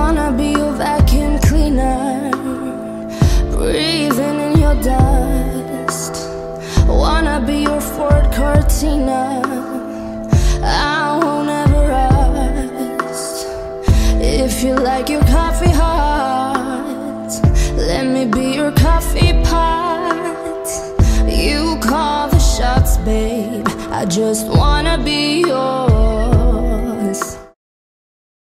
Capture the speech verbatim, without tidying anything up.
Wanna be your vacuum cleaner, breathing in your dust. Wanna be your Ford Cortina, I won't ever rust. If you like your coffee hot, let me be your coffee pot. You call the shots, babe, I just